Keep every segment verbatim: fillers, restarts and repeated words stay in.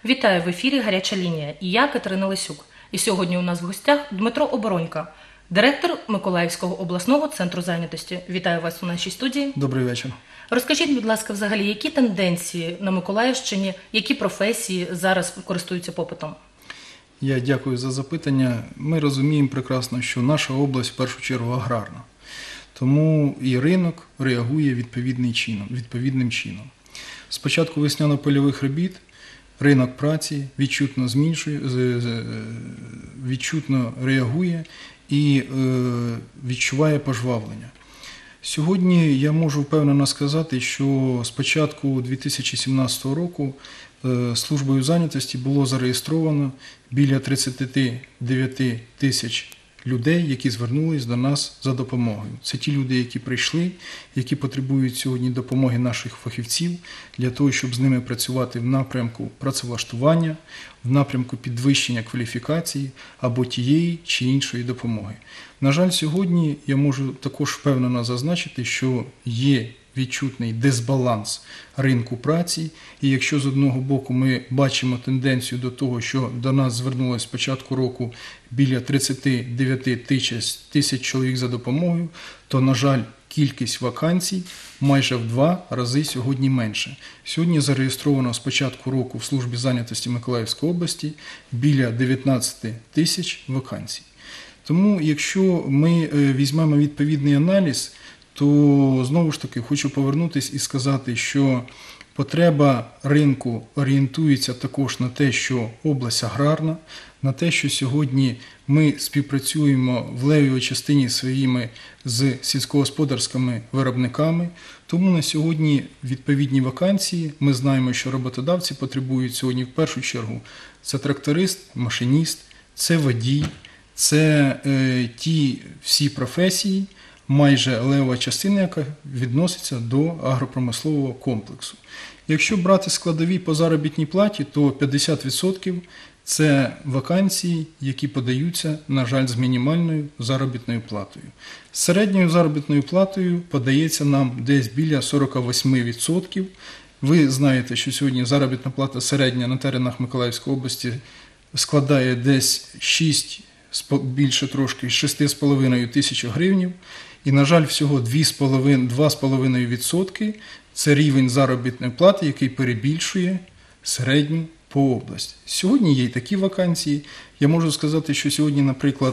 Вітаю, в ефірі «Гаряча лінія» і я, Катерина Лисюк. І сьогодні у нас в гостях Дмитро Оборонько, директор Миколаївського обласного центру зайнятості. Вітаю вас у нашій студії. Добрий вечір. Розкажіть, будь ласка, взагалі, які тенденції на Миколаївщині, які професії зараз користуються попитом? Я дякую за запитання. Ми розуміємо прекрасно, що наша область в першу чергу аграрна. Тому і ринок реагує відповідним чином. Відповідним чином. З початку весняно-польових робіт ринок праці відчутно зміншує, відчутно реагує і відчуває пожвавлення. Сьогодні я можу впевнено сказати, що з початку дві тисячі сімнадцятого року службою зайнятості було зареєстровано біля тридцять дев'ять тисяч людей, які звернулись до нас за допомогою. Це ті люди, які прийшли, які потребують сьогодні допомоги наших фахівців для того, щоб з ними працювати в напрямку працевлаштування, в напрямку підвищення кваліфікації або тієї чи іншої допомоги. На жаль, сьогодні я можу також впевнено зазначити, що є відчутний дисбаланс ринку праці, і якщо з одного боку ми бачимо тенденцію до того, що до нас звернулося з початку року біля тридцять дев'ять тисяч чоловік за допомогою, то, на жаль, кількість вакансій майже в два рази сьогодні менше. Сьогодні зареєстровано з початку року в службі зайнятості Миколаївської області біля дев'ятнадцять тисяч вакансій. Тому, якщо ми візьмемо відповідний аналіз, то знову ж таки хочу повернутися і сказати, що потреба ринку орієнтується також на те, що область аграрна, на те, що сьогодні ми співпрацюємо в левовій частині своїми з сільськогосподарськими виробниками. Тому на сьогодні відповідні вакансії, ми знаємо, що роботодавці потребують сьогодні в першу чергу це тракторист, машиніст, це водій, це е, ті всі професії, майже левова частина, яка відноситься до агропромислового комплексу. Якщо брати складові по заробітній платі, то п'ятдесят відсотків це вакансії, які подаються, на жаль, з мінімальною заробітною платою. З середньою заробітною платою подається нам десь біля сорок вісім відсотків. Ви знаєте, що сьогодні заробітна плата середня на теренах Миколаївської області складає десь шість, більше трошки, шість з половиною тисяч гривень. І, на жаль, всього два з половиною відсотки – це рівень заробітної плати, який перебільшує середню по області. Сьогодні є і такі вакансії. Я можу сказати, що сьогодні, наприклад,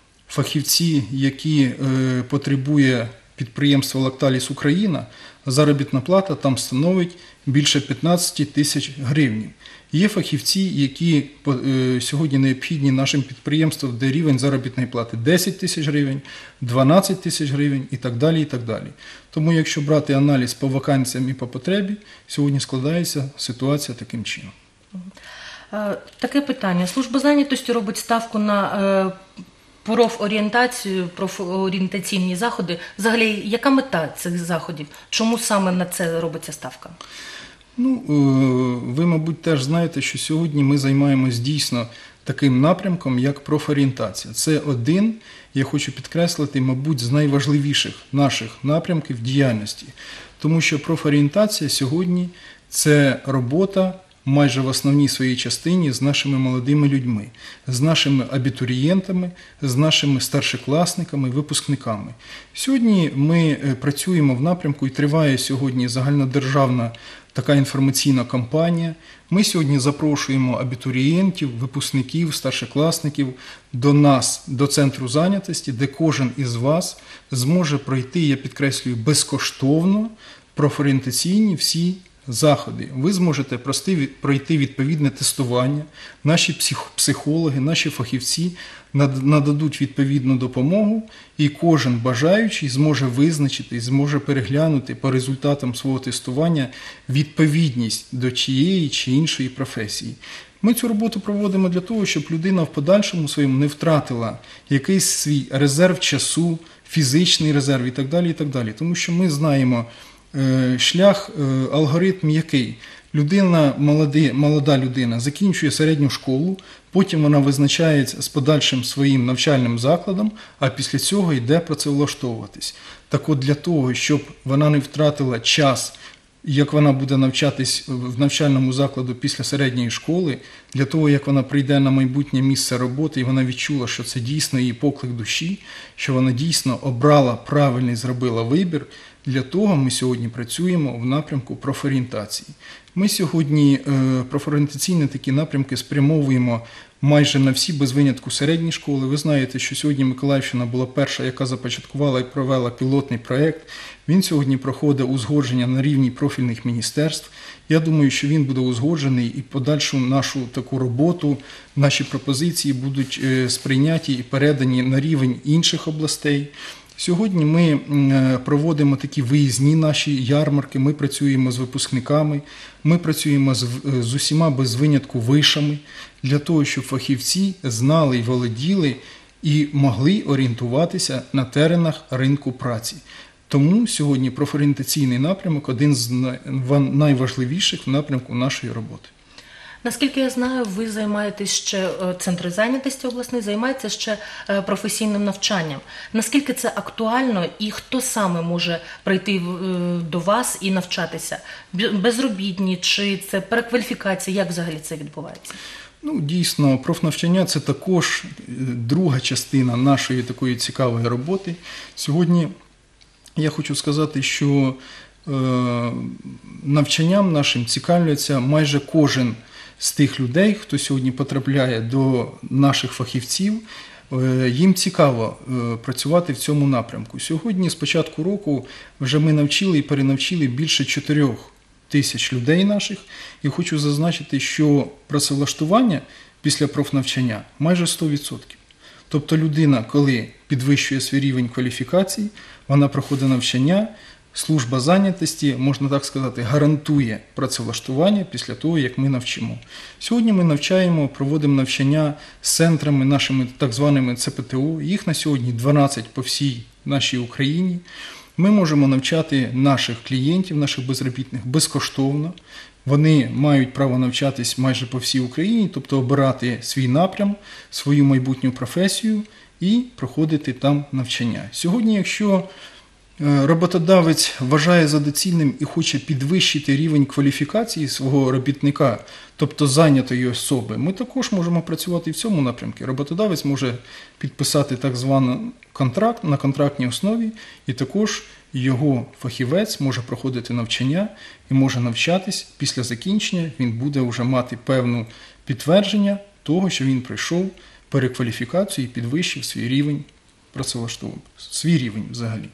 фахівці, які е, потребує підприємство «Лакталіс Україна», заробітна плата там становить більше п'ятнадцять тисяч гривень. Є фахівці, які е, сьогодні необхідні нашим підприємствам, де рівень заробітної плати десять тисяч гривень, дванадцять тисяч гривень і так далі, і так далі. Тому, якщо брати аналіз по вакансіям і по потребі, сьогодні складається ситуація таким чином. Таке питання. Служба зайнятості робить ставку на профорієнтацію, профорієнтаційні заходи. Взагалі, яка мета цих заходів? Чому саме на це робиться ставка? Ну, ви, мабуть, теж знаєте, що сьогодні ми займаємось дійсно таким напрямком, як профорієнтація. Це один, я хочу підкреслити, мабуть, з найважливіших наших напрямків діяльності. Тому що профорієнтація сьогодні – це робота майже в основній своїй частині з нашими молодими людьми, з нашими абітурієнтами, з нашими старшокласниками, випускниками. Сьогодні ми працюємо в напрямку і триває сьогодні загальнодержавна така інформаційна кампанія. Ми сьогодні запрошуємо абітурієнтів, випускників, старшокласників до нас, до центру зайнятості, де кожен із вас зможе пройти, я підкреслюю, безкоштовно профорієнтаційні всі заходи. Ви зможете пройти відповідне тестування, наші психологи, наші фахівці нададуть відповідну допомогу, і кожен бажаючий зможе визначити, зможе переглянути по результатам свого тестування відповідність до тієї чи іншої професії. Ми цю роботу проводимо для того, щоб людина в подальшому своєму не втратила якийсь свій резерв часу, фізичний резерв і так далі, і так далі. Тому що ми знаємо шлях, алгоритм який? Людина, молоді, молода людина закінчує середню школу, потім вона визначається з подальшим своїм навчальним закладом, а після цього йде працевлаштовуватись. Так от для того, щоб вона не втратила час як вона буде навчатись в навчальному закладу після середньої школи, для того, як вона прийде на майбутнє місце роботи, і вона відчула, що це дійсно її поклик душі, що вона дійсно обрала правильний, зробила вибір. Для того ми сьогодні працюємо в напрямку профорієнтації. Ми сьогодні профорієнтаційні такі напрямки спрямовуємо майже на всі, без винятку, середні школи. Ви знаєте, що сьогодні Миколаївщина була перша, яка започаткувала і провела пілотний проєкт. Він сьогодні проходить узгодження на рівні профільних міністерств. Я думаю, що він буде узгоджений і подальшу нашу таку роботу, наші пропозиції будуть сприйняті і передані на рівень інших областей. Сьогодні ми проводимо такі виїзні наші ярмарки, ми працюємо з випускниками, ми працюємо з, з усіма без винятку вишами, для того, щоб фахівці знали і володіли і могли орієнтуватися на теренах ринку праці. Тому сьогодні профорієнтаційний напрямок – один з найважливіших в напрямку нашої роботи. Наскільки я знаю, ви займаєтесь ще, Центр зайнятості обласний займається ще професійним навчанням. Наскільки це актуально і хто саме може прийти до вас і навчатися? Безробітні чи це перекваліфікація? Як взагалі це відбувається? Ну, дійсно, профнавчання – це також друга частина нашої такої цікавої роботи. Сьогодні я хочу сказати, що е, навчанням нашим цікавляться майже кожен з тих людей, хто сьогодні потрапляє до наших фахівців. Е, їм цікаво е, працювати в цьому напрямку. Сьогодні, з початку року, вже ми навчили і перенавчили більше чотирьох тисяч людей наших. І хочу зазначити, що працевлаштування після профнавчання майже сто відсотків. Тобто людина, коли підвищує свій рівень кваліфікації, вона проходить навчання, служба зайнятості, можна так сказати, гарантує працевлаштування після того, як ми навчимо. Сьогодні ми навчаємо, проводимо навчання з центрами нашими так званими Це Пе Те О. Їх на сьогодні дванадцять по всій нашій Україні. Ми можемо навчати наших клієнтів, наших безробітних безкоштовно. Вони мають право навчатись майже по всій Україні, тобто обирати свій напрям, свою майбутню професію і проходити там навчання. Сьогодні, якщо роботодавець вважає за доцільним і хоче підвищити рівень кваліфікації свого робітника, тобто зайнятої особи, ми також можемо працювати в цьому напрямку. Роботодавець може підписати так званий контракт на контрактній основі, і також його фахівець може проходити навчання і може навчатись. Після закінчення він буде вже мати певне підтвердження того, що він пройшов перекваліфікацію і підвищив свій рівень працевлаштування, свій рівень взагалі.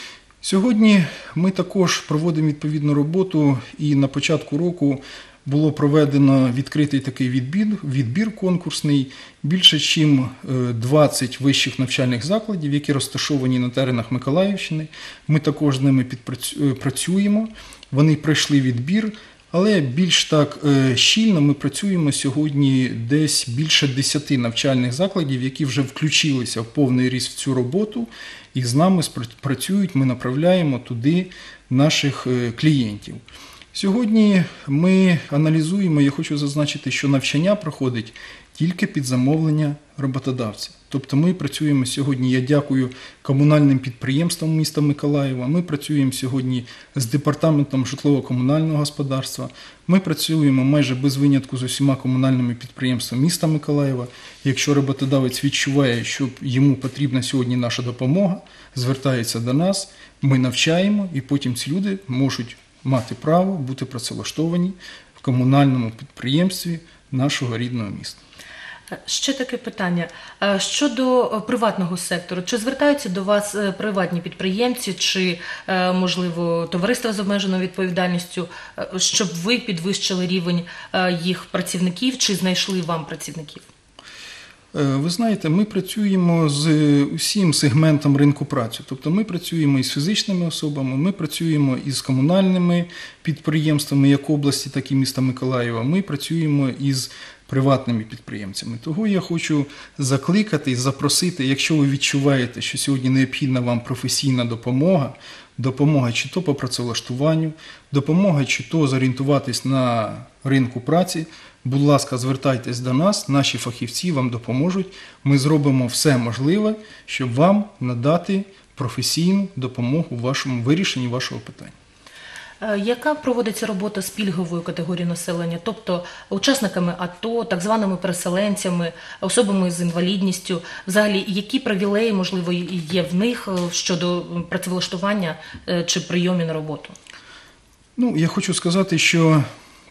Сьогодні ми також проводимо відповідну роботу, і на початку року було проведено відкритий такий відбір, відбір конкурсний, більше ніж двадцять вищих навчальних закладів, які розташовані на теренах Миколаївщини. Ми також з ними працюємо, вони пройшли відбір, але більш так щільно ми працюємо сьогодні десь більше десяти навчальних закладів, які вже включилися в повний ріст в цю роботу, і з нами працюють, ми направляємо туди наших клієнтів. Сьогодні ми аналізуємо, я хочу зазначити, що навчання проходить тільки під замовлення роботодавця. Тобто ми працюємо сьогодні, я дякую комунальним підприємствам міста Миколаєва, ми працюємо сьогодні з департаментом житлово-комунального господарства, ми працюємо майже без винятку з усіма комунальними підприємствами міста Миколаєва. Якщо роботодавець відчуває, що йому потрібна сьогодні наша допомога, звертається до нас, ми навчаємо, і потім ці люди можуть мати право бути працевлаштовані в комунальному підприємстві нашого рідного міста. Ще таке питання. Щодо приватного сектору, чи звертаються до вас приватні підприємці, чи, можливо, товариства з обмеженою відповідальністю, щоб ви підвищили рівень їх працівників, чи знайшли вам працівників? Ви знаєте, ми працюємо з усім сегментом ринку праці. Тобто ми працюємо із фізичними особами, ми працюємо із комунальними підприємствами як області, так і міста Миколаєва, ми працюємо із приватними підприємцями. Того я хочу закликати і запросити, якщо ви відчуваєте, що сьогодні необхідна вам професійна допомога, допомога чи то по працевлаштуванню, допомога чи то зорієнтуватись на ринку праці, будь ласка, звертайтесь до нас, наші фахівці вам допоможуть. Ми зробимо все можливе, щоб вам надати професійну допомогу в вашому вирішенні вашого питання. Е, Яка проводиться робота з пільговою категорією населення, тобто учасниками АТО, так званими переселенцями, особами з інвалідністю? Взагалі, які привілеї, можливо, є в них щодо працевлаштування чи прийому на роботу? Ну, я хочу сказати, що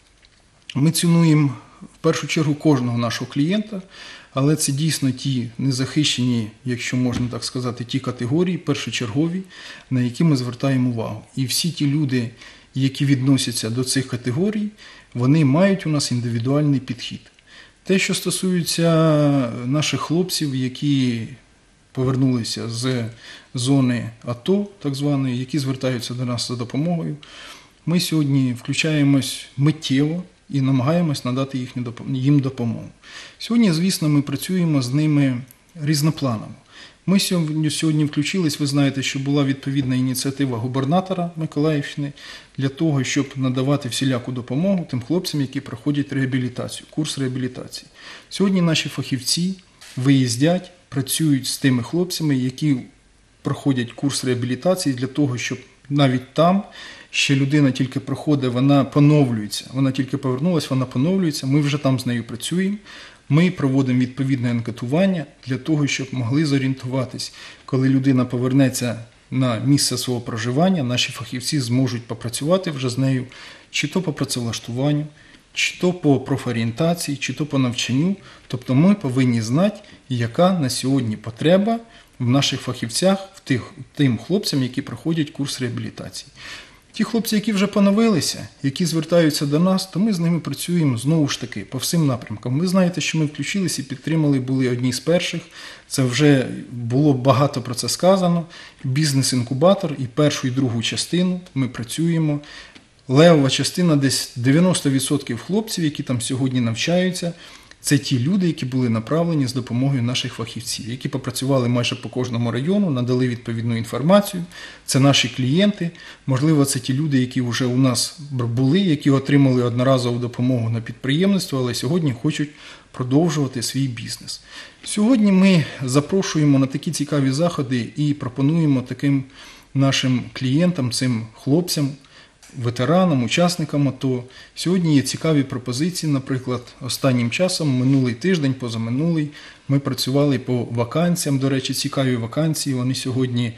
ми цінуємо в першу чергу кожного нашого клієнта, але це дійсно ті незахищені, якщо можна так сказати, ті категорії, першочергові, на які ми звертаємо увагу. І всі ті люди, які відносяться до цих категорій, вони мають у нас індивідуальний підхід. Те, що стосується наших хлопців, які повернулися з зони АТО, так званої, які звертаються до нас за допомогою, ми сьогодні включаємось миттєво і намагаємось надати їхню, їм допомогу. Сьогодні, звісно, ми працюємо з ними різнопланово. Ми сьогодні, сьогодні включились, ви знаєте, що була відповідна ініціатива губернатора Миколаївщини для того, щоб надавати всіляку допомогу тим хлопцям, які проходять реабілітацію, курс реабілітації. Сьогодні наші фахівці виїздять, працюють з тими хлопцями, які проходять курс реабілітації для того, щоб навіть там ще людина тільки проходить, вона поновлюється, вона тільки повернулася, вона поновлюється, ми вже там з нею працюємо, ми проводимо відповідне анкетування для того, щоб могли зорієнтуватись, коли людина повернеться на місце свого проживання, наші фахівці зможуть попрацювати вже з нею, чи то по працевлаштуванню, чи то по профорієнтації, чи то по навчанню. Тобто ми повинні знати, яка на сьогодні потреба в наших фахівцях, в тих, тим хлопцям, які проходять курс реабілітації. Ті хлопці, які вже поновилися, які звертаються до нас, то ми з ними працюємо знову ж таки по всім напрямкам. Ви знаєте, що ми включилися і підтримали, були одні з перших. Це вже було багато про це сказано. Бізнес-інкубатор і першу, і другу частину ми працюємо. Левова частина, десь дев'яносто відсотків хлопців, які там сьогодні навчаються, це ті люди, які були направлені з допомогою наших фахівців, які попрацювали майже по кожному району, надали відповідну інформацію. Це наші клієнти, можливо, це ті люди, які вже у нас були, які отримали одноразову допомогу на підприємництво, але сьогодні хочуть продовжувати свій бізнес. Сьогодні ми запрошуємо на такі цікаві заходи і пропонуємо таким нашим клієнтам, цим хлопцям, ветеранам, учасникам АТО. Сьогодні є цікаві пропозиції, наприклад, останнім часом, минулий тиждень, позаминулий, ми працювали по вакансіям, до речі, цікаві вакансії, вони сьогодні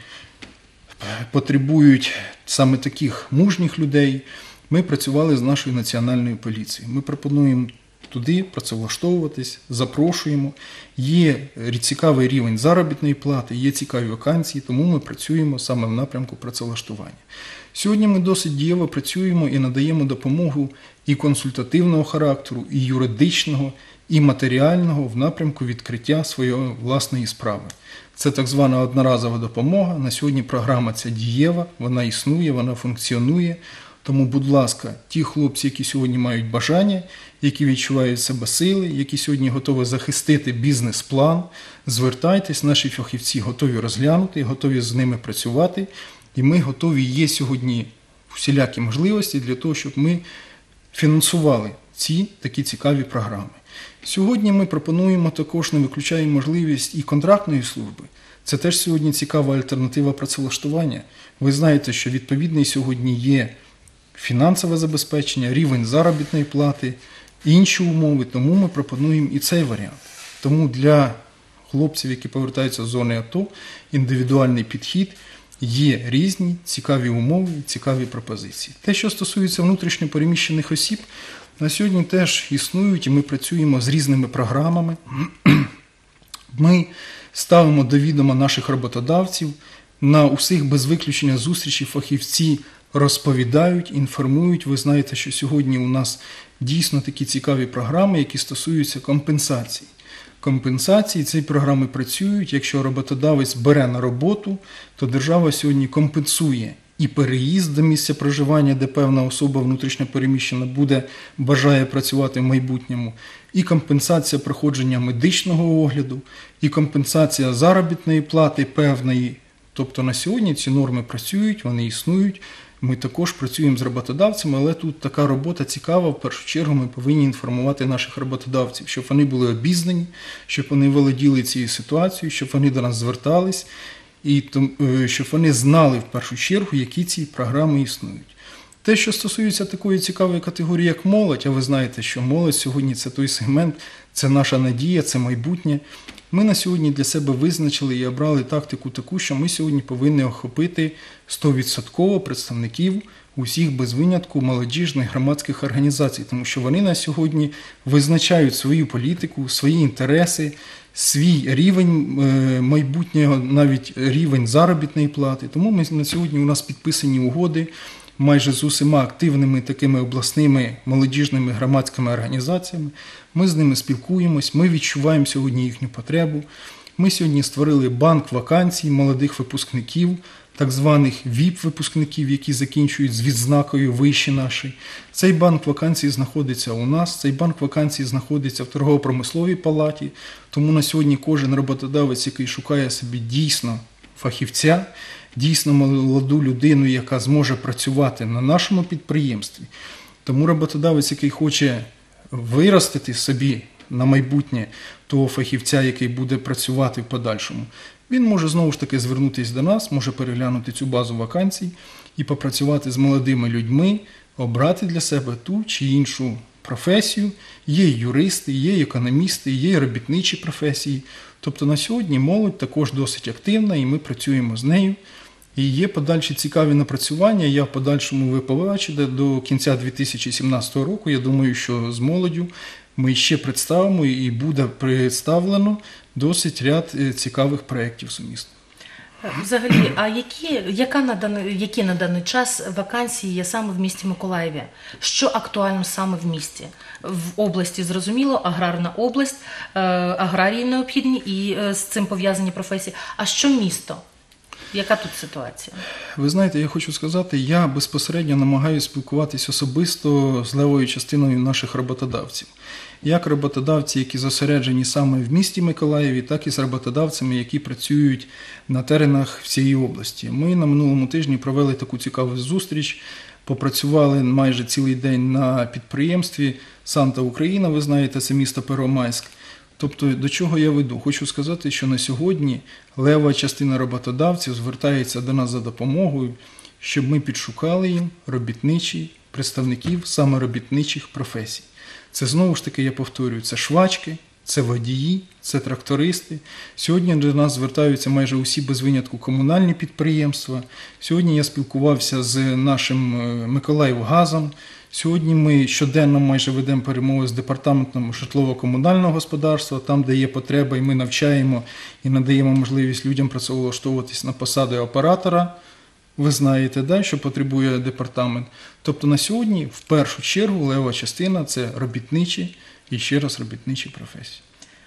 потребують саме таких мужніх людей. Ми працювали з нашою національною поліцією. Ми пропонуємо туди працевлаштовуватись, запрошуємо. Є цікавий рівень заробітної плати, є цікаві вакансії, тому ми працюємо саме в напрямку працевлаштування. Сьогодні ми досить дієво працюємо і надаємо допомогу і консультативного характеру, і юридичного, і матеріального в напрямку відкриття своєї власної справи. Це так звана одноразова допомога. На сьогодні програма ця дієва, вона існує, вона функціонує. Тому, будь ласка, ті хлопці, які сьогодні мають бажання, які відчувають себе сили, які сьогодні готові захистити бізнес-план, звертайтесь, наші фахівці готові розглянути, готові з ними працювати. І ми готові, є сьогодні всілякі можливості для того, щоб ми фінансували ці такі цікаві програми. Сьогодні ми пропонуємо також, не виключаємо можливість і контрактної служби. Це теж сьогодні цікава альтернатива працевлаштування. Ви знаєте, що відповідний сьогодні є фінансове забезпечення, рівень заробітної плати, інші умови, тому ми пропонуємо і цей варіант. Тому для хлопців, які повертаються з зони АТО, індивідуальний підхід, є різні цікаві умови, цікаві пропозиції. Те, що стосується внутрішньо переміщених осіб, на сьогодні теж існують і ми працюємо з різними програмами. Ми ставимо до відома наших роботодавців, на усіх без виключення зустрічі фахівці розповідають, інформують. Ви знаєте, що сьогодні у нас дійсно такі цікаві програми, які стосуються компенсації. Компенсації, ці програми працюють. Якщо роботодавець бере на роботу, то держава сьогодні компенсує і переїзд до місця проживання, де певна особа внутрішньо переміщена буде, бажає працювати в майбутньому, і компенсація проходження медичного огляду, і компенсація заробітної плати певної. Тобто на сьогодні ці норми працюють, вони існують. Ми також працюємо з роботодавцями, але тут така робота цікава. В першу чергу ми повинні інформувати наших роботодавців, щоб вони були обізнані, щоб вони володіли цією ситуацією, щоб вони до нас звертались, і щоб вони знали в першу чергу, які ці програми існують. Те, що стосується такої цікавої категорії, як молодь, а ви знаєте, що молодь сьогодні – це той сегмент, це наша надія, це майбутнє. Ми на сьогодні для себе визначили і обрали тактику таку, що ми сьогодні повинні охопити сто відсотків представників усіх без винятку молодіжних громадських організацій, тому що вони на сьогодні визначають свою політику, свої інтереси, свій рівень майбутнього, навіть рівень заробітної плати. Тому ми на сьогодні у нас підписані угоди майже з усіма активними такими обласними молодіжними громадськими організаціями. Ми з ними спілкуємось, ми відчуваємо сьогодні їхню потребу. Ми сьогодні створили банк вакансій молодих випускників, так званих віп-випускників, які закінчують з відзнакою вищі наші. Цей банк вакансій знаходиться у нас, цей банк вакансій знаходиться в торгово-промисловій палаті, тому на сьогодні кожен роботодавець, який шукає собі дійсно фахівця, дійсно молоду людину, яка зможе працювати на нашому підприємстві. Тому роботодавець, який хоче виростити собі на майбутнє того фахівця, який буде працювати в подальшому, він може знову ж таки звернутися до нас, може переглянути цю базу вакансій і попрацювати з молодими людьми, обрати для себе ту чи іншу професію. Є юристи, є економісти, є робітничі професії. Тобто на сьогодні молодь також досить активна і ми працюємо з нею. І є подальші цікаві напрацювання, я в подальшому ви побачите до кінця дві тисячі сімнадцятого року. Я думаю, що з молоддю ми ще представимо і буде представлено досить ряд цікавих проєктів сумісних. Взагалі, а які, яка на даний, які на даний час вакансії є саме в місті Миколаєві? Що актуально саме в місті? В області, зрозуміло, аграрна область, аграрії необхідні і з цим пов'язані професії. А що місто? Яка тут ситуація? Ви знаєте, я хочу сказати, я безпосередньо намагаюся спілкуватись особисто з левою частиною наших роботодавців. Як роботодавці, які зосереджені саме в місті Миколаєві, так і з роботодавцями, які працюють на теренах всієї області. Ми на минулому тижні провели таку цікаву зустріч, попрацювали майже цілий день на підприємстві «Санта Україна», ви знаєте, це місто Первомайськ. Тобто, до чого я веду? Хочу сказати, що на сьогодні лева частина роботодавців звертається до нас за допомогою, щоб ми підшукали їм робітничі представників саме робітничих професій. Це знову ж таки, я повторюю, це швачки, це водії, це трактористи. Сьогодні до нас звертаються майже усі без винятку комунальні підприємства. Сьогодні я спілкувався з нашим Миколаївгазом. Сьогодні ми щоденно майже ведемо перемови з департаментом житлово-комунального господарства, там, де є потреба, і ми навчаємо і надаємо можливість людям працевлаштовуватись на посади оператора. Ви знаєте, да, що потребує департамент. Тобто на сьогодні, в першу чергу, лева частина – це робітничі і ще раз робітничі професії.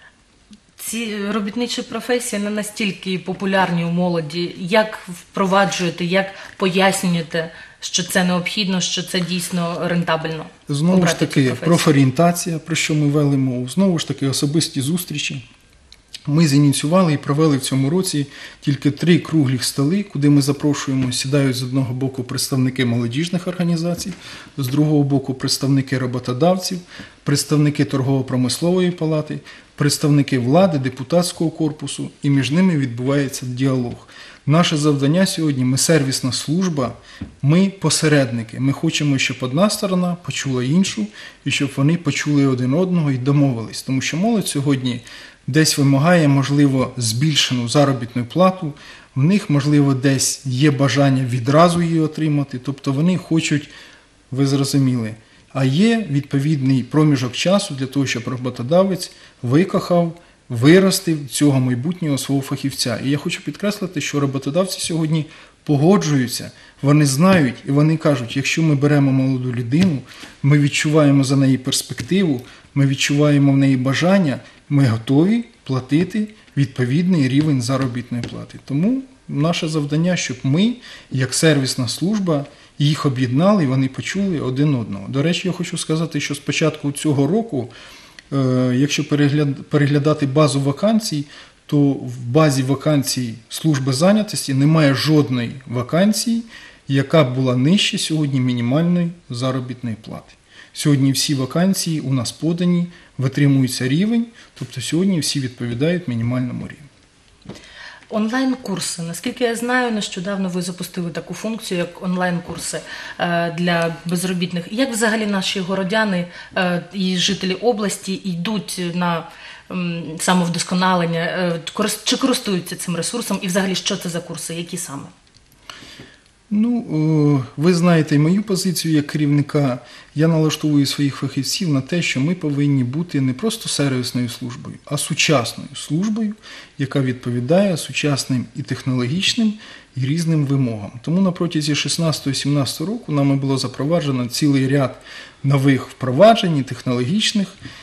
Ці робітничі професії не настільки популярні у молоді. Як впроваджуєте, як пояснюєте, що це необхідно, що це дійсно рентабельно? Знову ж таки, профорієнтація, про що ми вели мову, знову ж таки, особисті зустрічі. Ми зініціювали і провели в цьому році тільки три круглі столи, куди ми запрошуємо, сідають з одного боку представники молодіжних організацій, з другого боку представники роботодавців, представники торгово-промислової палати, представники влади, депутатського корпусу, і між ними відбувається діалог. Наше завдання сьогодні – ми сервісна служба, ми посередники. Ми хочемо, щоб одна сторона почула іншу, і щоб вони почули один одного і домовились. Тому що молодь сьогодні десь вимагає, можливо, збільшену заробітну плату, в них, можливо, десь є бажання відразу її отримати, тобто вони хочуть, ви зрозуміли, а є відповідний проміжок часу для того, щоб роботодавець викохав, виростив цього майбутнього свого фахівця. І я хочу підкреслити, що роботодавці сьогодні погоджуються, вони знають і вони кажуть, якщо ми беремо молоду людину, ми відчуваємо за неї перспективу, ми відчуваємо в неї бажання, ми готові платити відповідний рівень заробітної плати. Тому наше завдання, щоб ми, як сервісна служба, їх об'єднали і вони почули один одного. До речі, я хочу сказати, що з початку цього року, якщо переглядати базу вакансій, то в базі вакансій служби зайнятості немає жодної вакансії, яка б була нижче сьогодні мінімальної заробітної плати. Сьогодні всі вакансії у нас подані, витримується рівень, тобто сьогодні всі відповідають мінімальному рівню. Онлайн-курси. Наскільки я знаю, нещодавно ви запустили таку функцію, як онлайн-курси е, для безробітних. Як взагалі наші городяни е, і жителі області йдуть на м, самовдосконалення? Е, корис- чи користуються цим ресурсом? І взагалі, що це за курси? Які саме? Ну, о, ви знаєте і мою позицію як керівника. Я налаштовую своїх фахівців на те, що ми повинні бути не просто сервісною службою, а сучасною службою, яка відповідає сучасним і технологічним, і різним вимогам. Тому на протязі шістнадцятого-сімнадцятого року нами було запроваджено цілий ряд нових впроваджень технологічних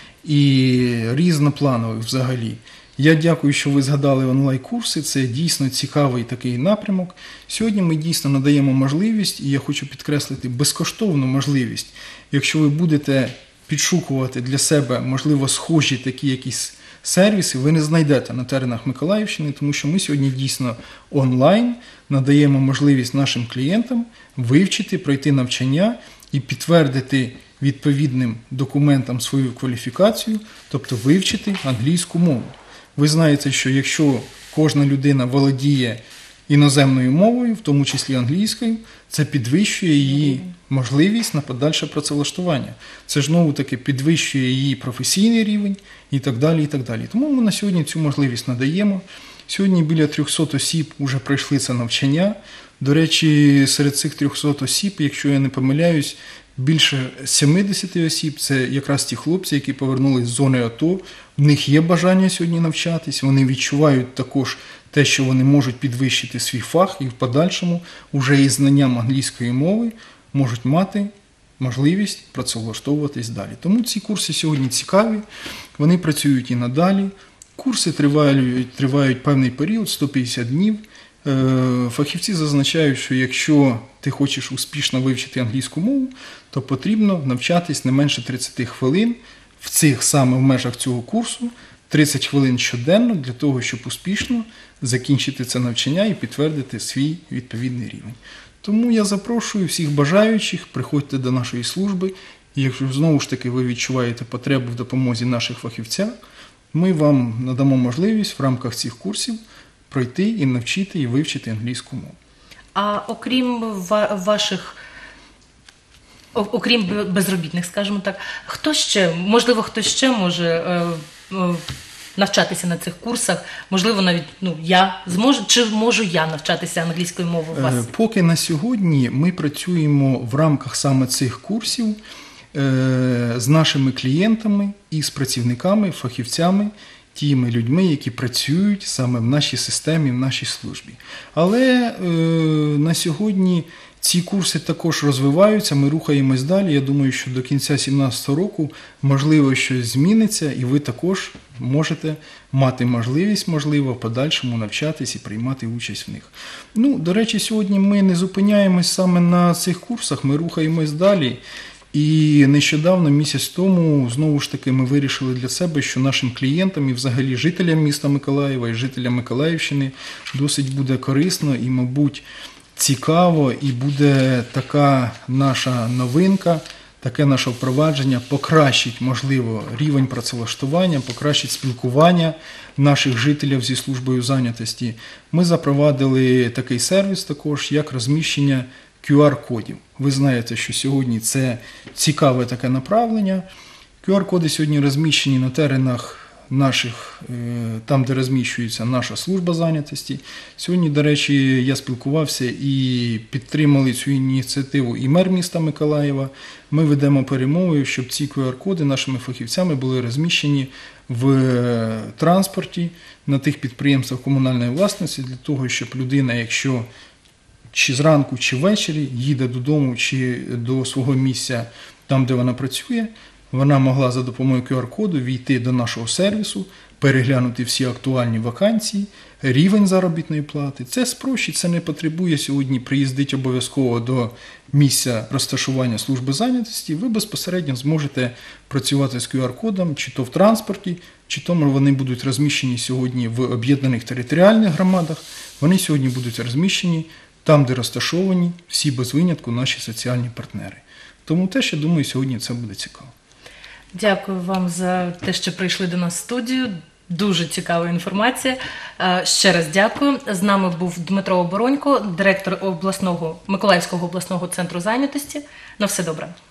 і різнопланових взагалі. Я дякую, що ви згадали онлайн-курси, це дійсно цікавий такий напрямок. Сьогодні ми дійсно надаємо можливість, і я хочу підкреслити, безкоштовну можливість, якщо ви будете підшукувати для себе, можливо, схожі такі якісь сервіси, ви не знайдете на теренах Миколаївщини, тому що ми сьогодні дійсно онлайн надаємо можливість нашим клієнтам вивчити, пройти навчання і підтвердити відповідним документам свою кваліфікацію, тобто вивчити англійську мову. Ви знаєте, що якщо кожна людина володіє іноземною мовою, в тому числі англійською, це підвищує її можливість на подальше працевлаштування. Це ж знову-таки підвищує її професійний рівень і так далі, і так далі. Тому ми на сьогодні цю можливість надаємо. Сьогодні біля трьохсот осіб вже пройшли це навчання. До речі, серед цих трьохсот осіб, якщо я не помиляюсь, більше сімдесят осіб – це якраз ті хлопці, які повернулись з зони АТО. В них є бажання сьогодні навчатись, вони відчувають також те, що вони можуть підвищити свій фах і в подальшому уже із знанням англійської мови можуть мати можливість працевлаштовуватись далі. Тому ці курси сьогодні цікаві, вони працюють і надалі. Курси тривають, тривають певний період, сто п'ятдесят днів. Фахівці зазначають, що якщо ти хочеш успішно вивчити англійську мову, то потрібно навчатись не менше тридцять хвилин в цих саме в межах цього курсу, тридцять хвилин щоденно для того, щоб успішно закінчити це навчання і підтвердити свій відповідний рівень. Тому я запрошую всіх бажаючих, приходьте до нашої служби, і якщо знову ж таки ви відчуваєте потребу в допомозі наших фахівців, ми вам надамо можливість в рамках цих курсів пройти і навчити і вивчити англійську мову. А окрім ва- ваших, о- окрім б- безробітних, скажімо так, хто ще, можливо, хто ще може е, е, навчатися на цих курсах? Можливо, навіть ну, я зможу, чи можу я навчатися англійською мовою у вас? Е, Поки на сьогодні ми працюємо в рамках саме цих курсів е, з нашими клієнтами і з працівниками, фахівцями, тими людьми, які працюють саме в нашій системі, в нашій службі. Але е, на сьогодні ці курси також розвиваються, ми рухаємось далі. Я думаю, що до кінця дві тисячі сімнадцятого року можливо щось зміниться, і ви також можете мати можливість, можливо, в подальшому навчатись і приймати участь в них. Ну, до речі, сьогодні ми не зупиняємось саме на цих курсах, ми рухаємось далі. І нещодавно, місяць тому, знову ж таки, ми вирішили для себе, що нашим клієнтам і взагалі жителям міста Миколаєва і жителям Миколаївщини досить буде корисно і, мабуть, цікаво, і буде така наша новинка, таке наше впровадження покращить, можливо, рівень працевлаштування, покращить спілкування наших жителів зі службою зайнятості. Ми запровадили такий сервіс також, як розміщення кю ар-кодів. Ви знаєте, що сьогодні це цікаве таке направлення. кю ар-коди сьогодні розміщені на теренах наших, там, де розміщується наша служба зайнятості. Сьогодні, до речі, я спілкувався і підтримали цю ініціативу і мер міста Миколаєва. Ми ведемо перемови, щоб ці кю ар-коди нашими фахівцями були розміщені в транспорті, на тих підприємствах комунальної власності, для того, щоб людина, якщо чи зранку, чи ввечері їде додому, чи до свого місця, там, де вона працює, вона могла за допомогою кю ар-коду війти до нашого сервісу, переглянути всі актуальні вакансії, рівень заробітної плати. Це спрощить, це не потребує сьогодні приїздити обов'язково до місця розташування служби зайнятості. Ви безпосередньо зможете працювати з кю ар-кодом, чи то в транспорті, чи то вони будуть розміщені сьогодні в об'єднаних територіальних громадах. Вони сьогодні будуть розміщені там, де розташовані всі без винятку наші соціальні партнери. Тому теж, я думаю, сьогодні це буде цікаво. Дякую вам за те, що прийшли до нас в студію. Дуже цікава інформація. Е, Ще раз дякую. З нами був Дмитро Оборонько, директор обласного Миколаївського обласного центру зайнятості. На все добре.